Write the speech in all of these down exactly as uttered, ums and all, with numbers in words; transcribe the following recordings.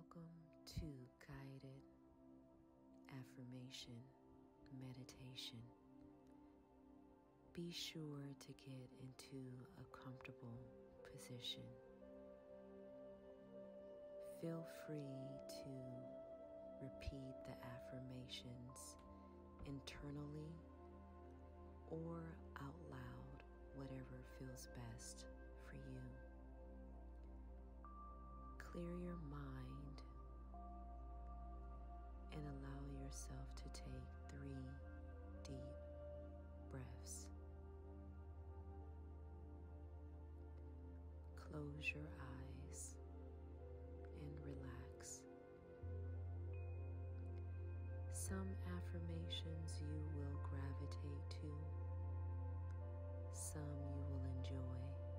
Welcome to Guided Affirmation Meditation. Be sure to get into a comfortable position. Feel free to repeat the affirmations internally or out loud, whatever feels best for you. Clear your mind and allow yourself to take three deep breaths. Close your eyes and relax. Some affirmations you will gravitate to, some you will enjoy.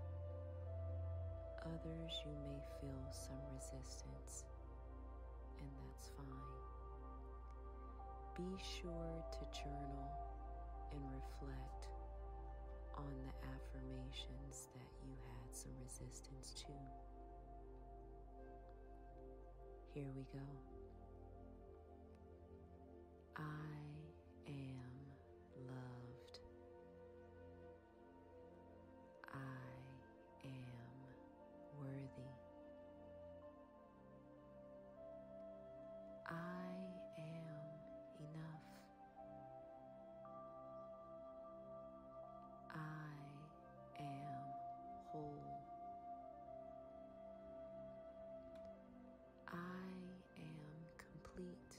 Others you may feel some resistance, and that's fine. Be sure to journal and reflect on the affirmations that you had some resistance to. Here we go. I am loved. I am worthy. I am enough. I am whole. I am complete.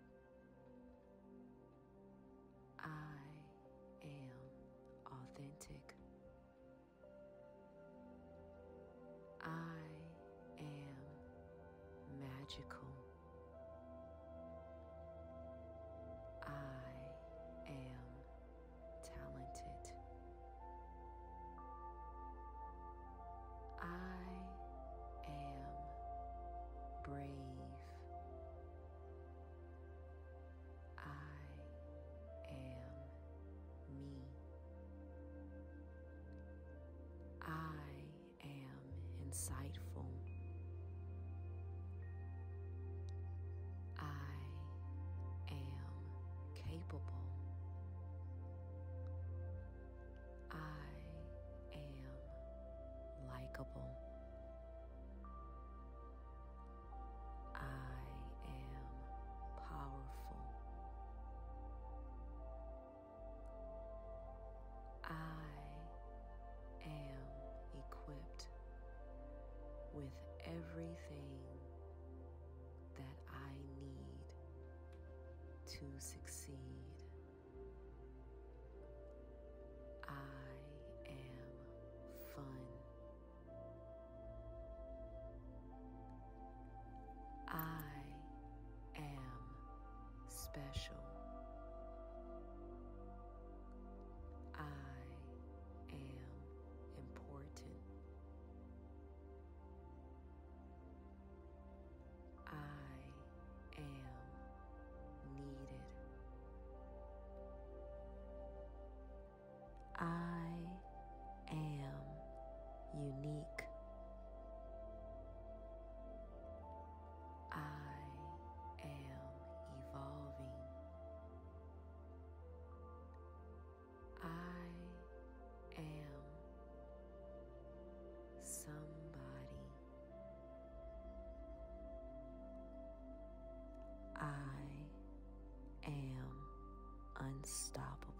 I am authentic. I am magical. I am talented. I am brave. I am me. I am insightful. I am capable. I am likable. I am powerful. I am equipped with everything that I need to succeed. I am fun. I am special. I am important. I am needed. I am unique. I am evolving. I am somebody. I am unstoppable.